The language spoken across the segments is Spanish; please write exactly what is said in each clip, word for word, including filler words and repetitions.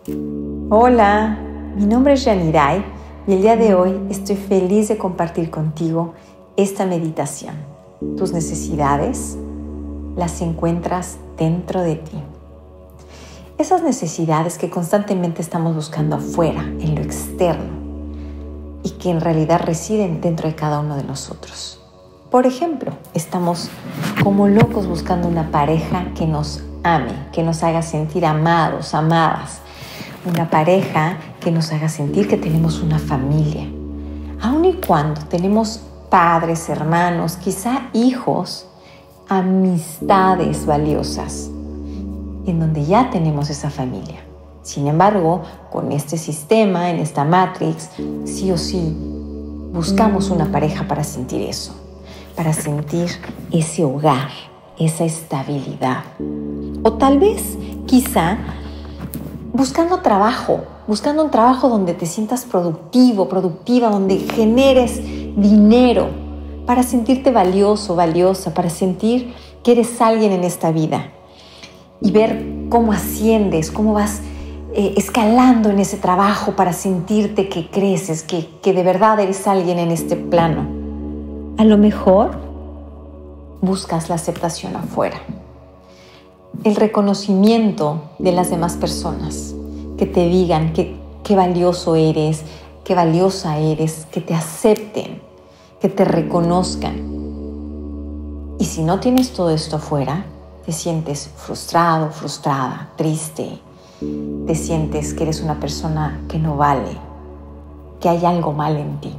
Hola, mi nombre es Yanirai y el día de hoy estoy feliz de compartir contigo esta meditación. Tus necesidades las encuentras dentro de ti. Esas necesidades que constantemente estamos buscando afuera, en lo externo, y que en realidad residen dentro de cada uno de nosotros. Por ejemplo, estamos como locos buscando una pareja que nos ame, que nos haga sentir amados, amadas. Una pareja que nos haga sentir que tenemos una familia. Aun y cuando tenemos padres, hermanos, quizá hijos, amistades valiosas, en donde ya tenemos esa familia. Sin embargo, con este sistema, en esta Matrix, sí o sí, buscamos una pareja para sentir eso, para sentir ese hogar, esa estabilidad. O tal vez, quizá, buscando trabajo, buscando un trabajo donde te sientas productivo, productiva, donde generes dinero para sentirte valioso, valiosa, para sentir que eres alguien en esta vida y ver cómo asciendes, cómo vas eh, escalando en ese trabajo para sentirte que creces, que, que de verdad eres alguien en este plano. A lo mejor buscas la aceptación afuera, el reconocimiento de las demás personas, que te digan que, qué valioso eres, qué valiosa eres, que te acepten, que te reconozcan. Y si no tienes todo esto afuera, te sientes frustrado, frustrada, triste, te sientes que eres una persona que no vale, que hay algo mal en ti.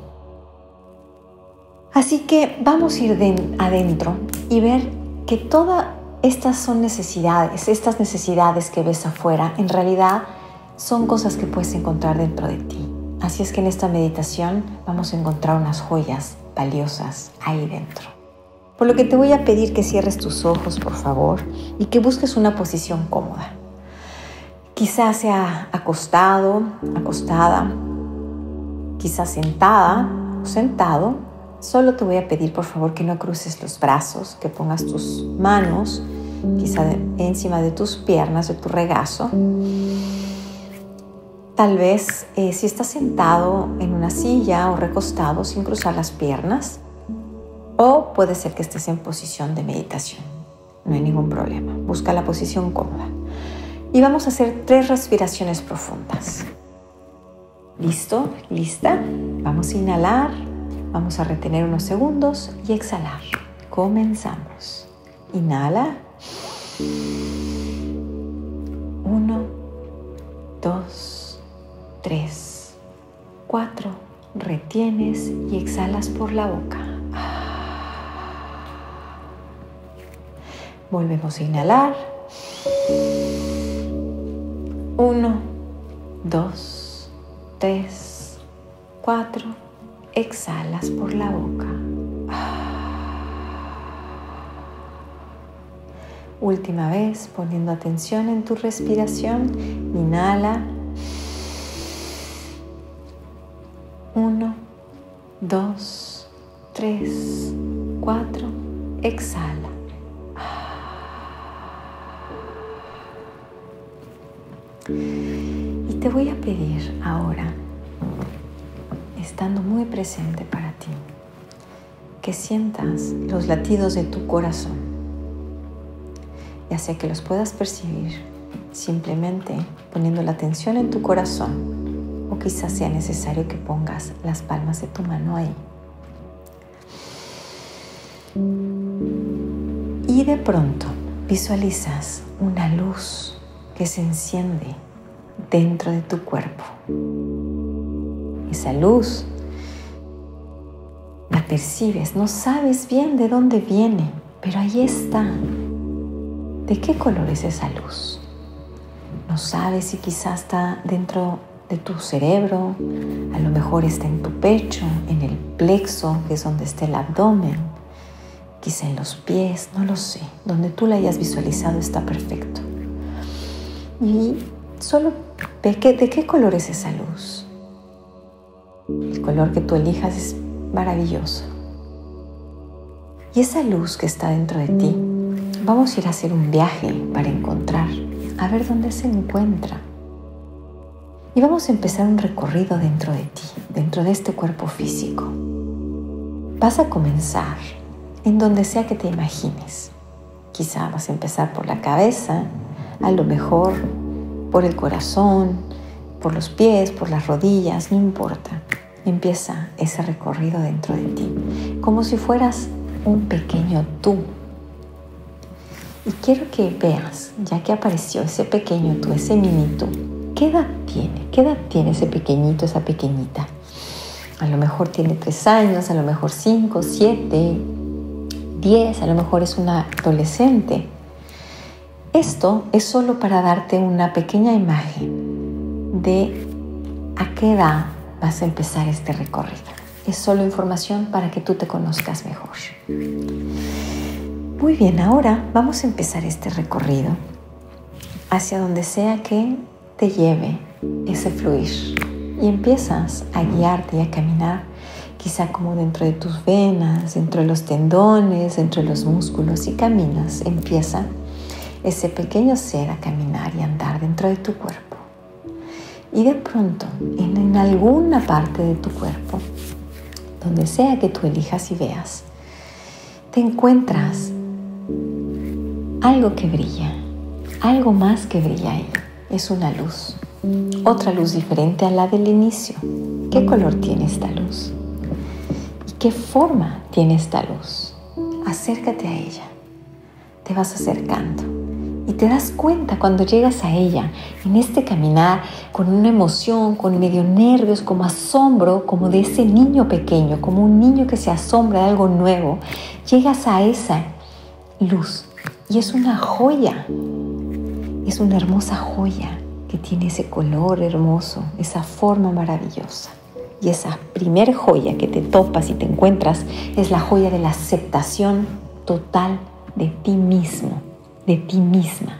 Así que vamos a ir de adentro y ver que todas estas son necesidades, estas necesidades que ves afuera, en realidad son cosas que puedes encontrar dentro de ti. Así es que en esta meditación vamos a encontrar unas joyas valiosas ahí dentro. Por lo que te voy a pedir que cierres tus ojos, por favor, y que busques una posición cómoda. Quizás sea acostado, acostada, quizás sentada o sentado. Solo te voy a pedir, por favor, que no cruces los brazos, que pongas tus manos quizá encima de tus piernas, de tu regazo. Tal vez eh, si estás sentado en una silla o recostado sin cruzar las piernas, o puede ser que estés en posición de meditación. No hay ningún problema. Busca la posición cómoda. Y vamos a hacer tres respiraciones profundas. ¿Listo? ¿Lista? Vamos a inhalar, vamos a retener unos segundos y exhalar. Comenzamos. Inhala. Uno, dos, tres, cuatro. Retienes y exhalas por la boca. Volvemos a inhalar. Uno, dos, tres, cuatro. Exhalas por la boca. Última vez, poniendo atención en tu respiración. Inhala. Uno, dos, tres, cuatro. Exhala. Y te voy a pedir ahora, estando muy presente para ti, que sientas los latidos de tu corazón, ya sea que los puedas percibir simplemente poniendo la atención en tu corazón, o quizás sea necesario que pongas las palmas de tu mano ahí. Y de pronto visualizas una luz que se enciende dentro de tu cuerpo. Esa luz la percibes, no sabes bien de dónde viene, pero ahí está. ¿De qué color es esa luz? No sabes si quizás está dentro de tu cerebro, a lo mejor está en tu pecho, en el plexo, que es donde está el abdomen, quizá en los pies, no lo sé. Donde tú la hayas visualizado está perfecto. Y solo ve que, de qué color es esa luz. El color que tú elijas es maravilloso. Y esa luz que está dentro de ti, vamos a ir a hacer un viaje para encontrar, a ver dónde se encuentra. Y vamos a empezar un recorrido dentro de ti, dentro de este cuerpo físico. Vas a comenzar en donde sea que te imagines. Quizá vas a empezar por la cabeza, a lo mejor por el corazón, por los pies, por las rodillas, no importa. Empieza ese recorrido dentro de ti, como si fueras un pequeño tú. Y quiero que veas, ya que apareció ese pequeño tú, ese mini tú, ¿qué edad tiene? ¿Qué edad tiene ese pequeñito, esa pequeñita? A lo mejor tiene tres años, a lo mejor cinco, siete, diez, a lo mejor es una adolescente. Esto es solo para darte una pequeña imagen de a qué edad vas a empezar este recorrido. Es solo información para que tú te conozcas mejor. Muy bien, ahora vamos a empezar este recorrido hacia donde sea que te lleve ese fluir. Y empiezas a guiarte y a caminar, quizá como dentro de tus venas, dentro de los tendones, dentro de los músculos. Y caminas, empieza ese pequeño ser a caminar y andar dentro de tu cuerpo. Y de pronto, en, en alguna parte de tu cuerpo, donde sea que tú elijas y veas, te encuentras algo que brilla, algo más que brilla ahí. Es una luz, otra luz diferente a la del inicio. ¿Qué color tiene esta luz? ¿Y qué forma tiene esta luz? Acércate a ella. Te vas acercando y te das cuenta cuando llegas a ella, en este caminar, con una emoción, con medio nervios, como asombro, como de ese niño pequeño, como un niño que se asombra de algo nuevo. Llegas a esa luz y es una joya, es una hermosa joya que tiene ese color hermoso, esa forma maravillosa. Y esa primer joya que te topas y te encuentras es la joya de la aceptación total de ti mismo, de ti misma.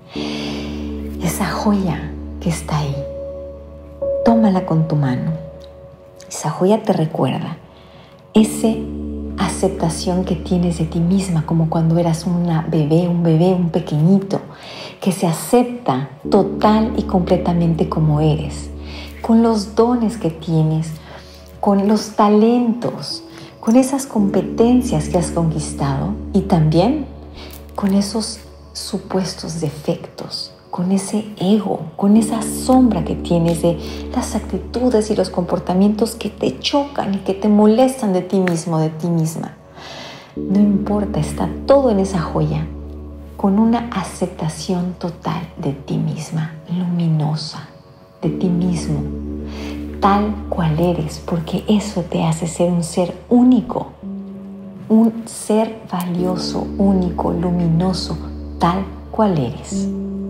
Esa joya que está ahí, tómala con tu mano. Esa joya te recuerda esa aceptación que tienes de ti misma, como cuando eras una bebé, un bebé, un pequeñito, que se acepta total y completamente como eres, con los dones que tienes, con los talentos, con esas competencias que has conquistado y también con esos supuestos defectos, con ese ego, con esa sombra que tienes de las actitudes y los comportamientos que te chocan y que te molestan de ti mismo, de ti misma. No importa, está todo en esa joya, con una aceptación total de ti misma, luminosa, de ti mismo, tal cual eres, porque eso te hace ser un ser único, un ser valioso, único, luminoso, tal cual eres.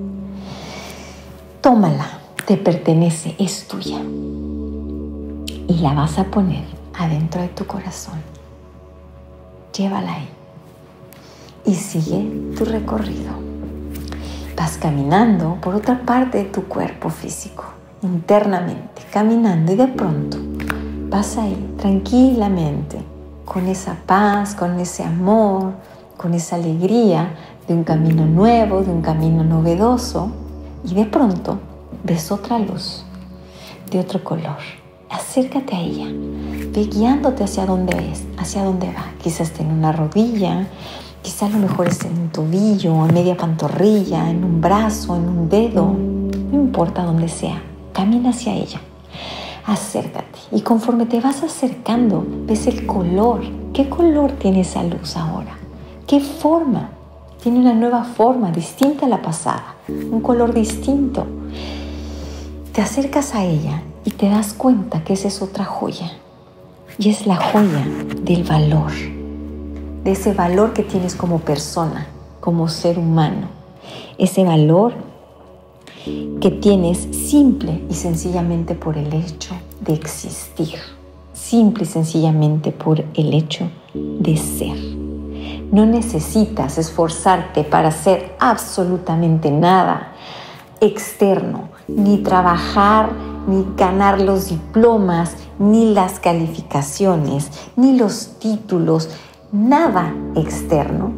Tómala, te pertenece, es tuya. Y la vas a poner adentro de tu corazón. Llévala ahí. Y sigue tu recorrido. Vas caminando por otra parte de tu cuerpo físico, internamente, caminando, y de pronto vas ahí tranquilamente, con esa paz, con ese amor, con esa alegría de un camino nuevo, de un camino novedoso. Y de pronto ves otra luz de otro color. Acércate a ella, ve guiándote hacia donde ves, hacia dónde va. Quizás esté en una rodilla, quizás a lo mejor esté en un tobillo, en media pantorrilla, en un brazo, en un dedo. No importa dónde sea, camina hacia ella. Acércate y conforme te vas acercando, ves el color. ¿Qué color tiene esa luz ahora? ¿Qué forma? Tiene una nueva forma, distinta a la pasada, un color distinto. Te acercas a ella y te das cuenta que esa es otra joya. Y es la joya del valor, de ese valor que tienes como persona, como ser humano. Ese valor que tienes simple y sencillamente por el hecho de existir. Simple y sencillamente por el hecho de ser. No necesitas esforzarte para hacer absolutamente nada externo, ni trabajar, ni ganar los diplomas, ni las calificaciones, ni los títulos, nada externo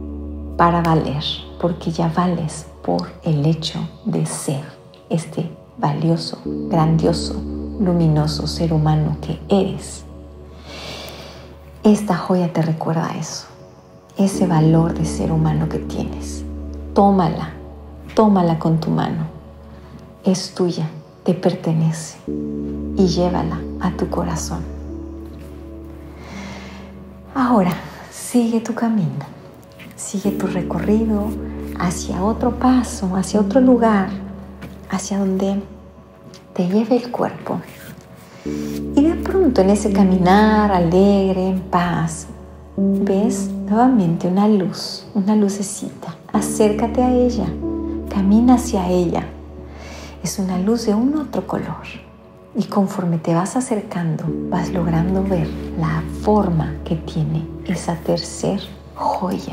para valer, porque ya vales por el hecho de ser este valioso, grandioso, luminoso ser humano que eres. Esta joya te recuerda eso, ese valor de ser humano que tienes. Tómala, tómala con tu mano. Es tuya, te pertenece y llévala a tu corazón. Ahora, sigue tu camino, sigue tu recorrido hacia otro paso, hacia otro lugar, hacia donde te lleve el cuerpo. Y de pronto en ese caminar alegre, en paz, ves nuevamente una luz, una lucecita. Acércate a ella, camina hacia ella. Es una luz de un otro color. Y conforme te vas acercando, vas logrando ver la forma que tiene esa tercer joya.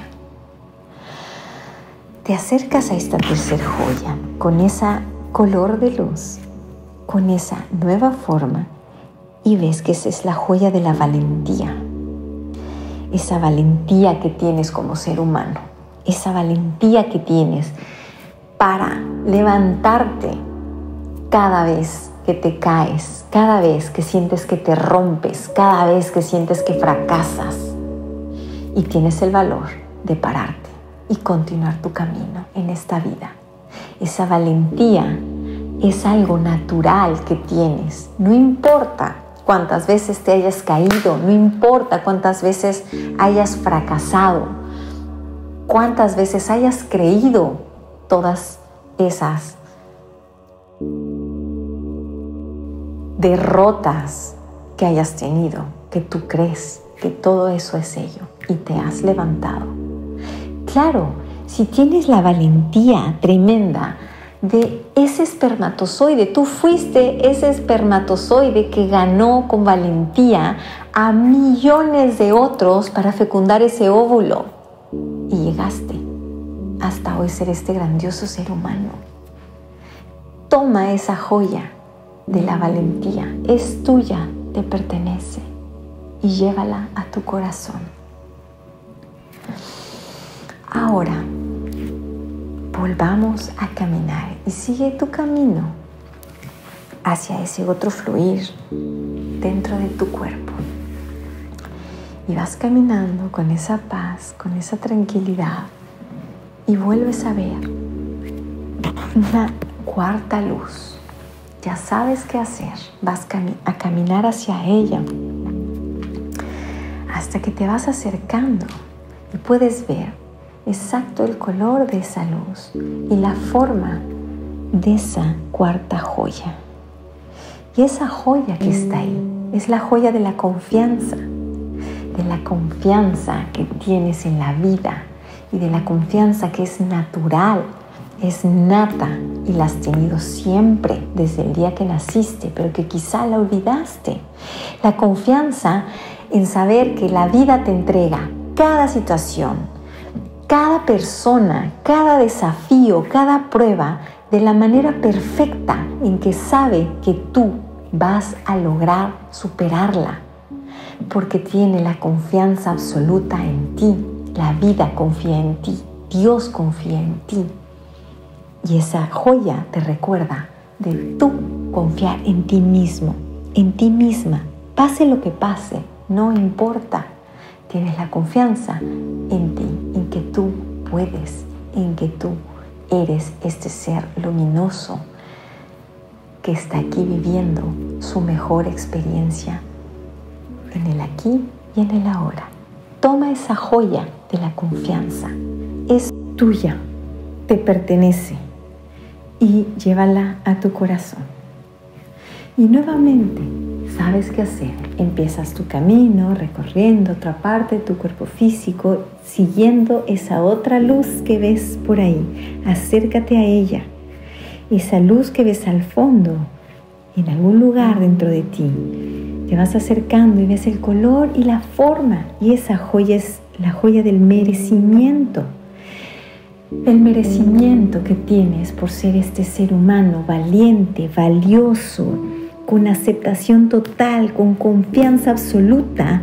Te acercas a esta tercer joya con ese color de luz, con esa nueva forma, y ves que esa es la joya de la valentía. Esa valentía que tienes como ser humano, esa valentía que tienes para levantarte cada vez que te caes, cada vez que sientes que te rompes, cada vez que sientes que fracasas, y tienes el valor de pararte y continuar tu camino en esta vida. Esa valentía es algo natural que tienes. No importa cuántas veces te hayas caído, no importa cuántas veces hayas fracasado, cuántas veces hayas creído todas esas derrotas que hayas tenido, que tú crees que todo eso es ello y te has levantado. Claro, si tienes la valentía tremenda de ese espermatozoide, tú fuiste ese espermatozoide que ganó con valentía a millones de otros para fecundar ese óvulo y llegaste hasta hoy ser este grandioso ser humano. Toma esa joya de la valentía, es tuya, te pertenece, y llévala a tu corazón. Ahora, volvamos a caminar y sigue tu camino hacia ese otro fluir dentro de tu cuerpo. Y vas caminando con esa paz, con esa tranquilidad, y vuelves a ver una cuarta luz. Ya sabes qué hacer, vas a caminar hacia ella hasta que te vas acercando y puedes ver exacto el color de esa luz y la forma de esa cuarta joya. Y esa joya que está ahí es la joya de la confianza, de la confianza que tienes en la vida y de la confianza que es natural, es nata y la has tenido siempre desde el día que naciste, pero que quizá la olvidaste. La confianza en saber que la vida te entrega cada situación, cada persona, cada desafío, cada prueba de la manera perfecta en que sabe que tú vas a lograr superarla, porque tiene la confianza absoluta en ti. La vida confía en ti, Dios confía en ti. Y esa joya te recuerda de tú confiar en ti mismo, en ti misma. Pase lo que pase, no importa. Tienes la confianza en ti, en que tú puedes, en que tú eres este ser luminoso que está aquí viviendo su mejor experiencia en el aquí y en el ahora. Toma esa joya de la confianza. Es tuya, te pertenece. Y llévala a tu corazón. Y nuevamente, ¿sabes qué hacer? Empiezas tu camino recorriendo otra parte de tu cuerpo físico, siguiendo esa otra luz que ves por ahí. Acércate a ella. Esa luz que ves al fondo, en algún lugar dentro de ti. Te vas acercando y ves el color y la forma. Y esa joya es la joya del merecimiento. El merecimiento que tienes por ser este ser humano valiente, valioso, con aceptación total, con confianza absoluta,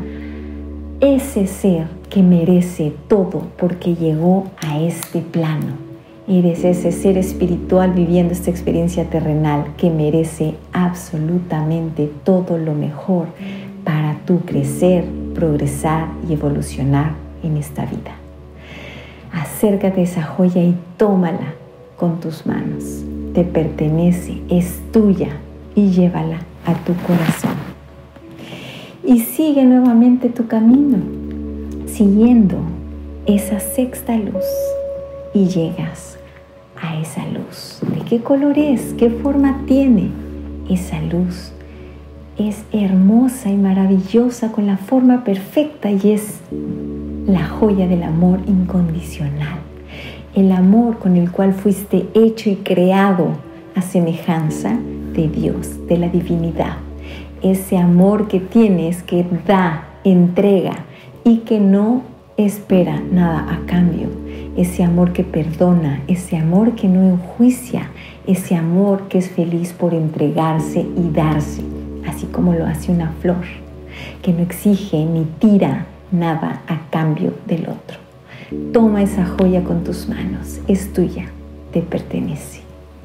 ese ser que merece todo porque llegó a este plano Eres ese ser espiritual viviendo esta experiencia terrenal que merece absolutamente todo lo mejor para tú crecer, progresar y evolucionar en esta vida. Acércate a esa joya y tómala con tus manos. Te pertenece, es tuya y llévala a tu corazón. Y sigue nuevamente tu camino, siguiendo esa sexta luz y llegas a esa luz. ¿De qué color es? ¿Qué forma tiene? Esa luz es hermosa y maravillosa con la forma perfecta y es la joya del amor incondicional. El amor con el cual fuiste hecho y creado a semejanza de Dios, de la divinidad. Ese amor que tienes, que da, entrega y que no espera nada a cambio. Ese amor que perdona, ese amor que no enjuicia, ese amor que es feliz por entregarse y darse, así como lo hace una flor, que no exige ni tira nada a cambio del otro. Toma esa joya con tus manos, es tuya, te pertenece.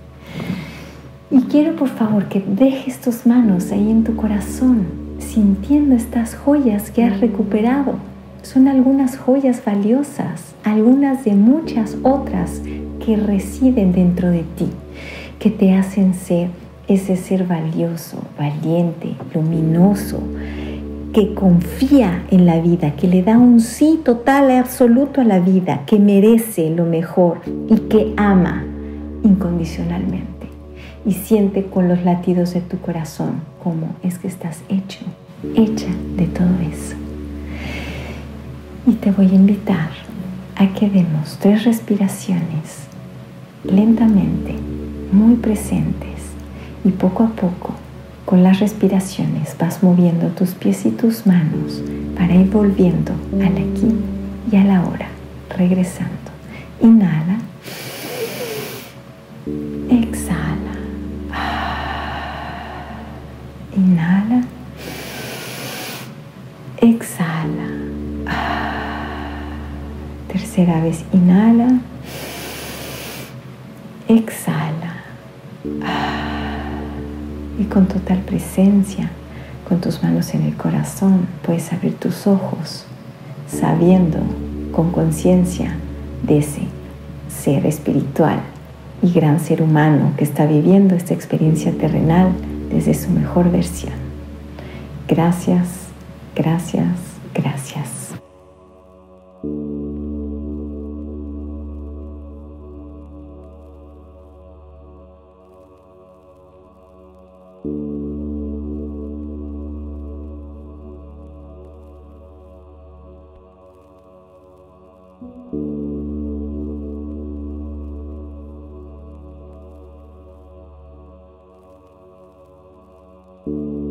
Y quiero por favor que dejes tus manos ahí en tu corazón, sintiendo estas joyas que has recuperado. Son algunas joyas valiosas, algunas de muchas otras que residen dentro de ti, que te hacen ser ese ser valioso, valiente, luminoso, que confía en la vida, que le da un sí total y absoluto a la vida, que merece lo mejor y que ama incondicionalmente. Y siente con los latidos de tu corazón cómo es que estás hecho, hecha de todo eso. Y te voy a invitar a que demos tres respiraciones lentamente, muy presentes, y poco a poco con las respiraciones vas moviendo tus pies y tus manos para ir volviendo al aquí y a la ahora, regresando. Inhala, exhala, inhala, exhala. Tercera vez, inhala, exhala. Y con total presencia, con tus manos en el corazón, puedes abrir tus ojos, sabiendo con conciencia de ese ser espiritual y gran ser humano que está viviendo esta experiencia terrenal desde su mejor versión. Gracias, gracias, gracias. Thank you.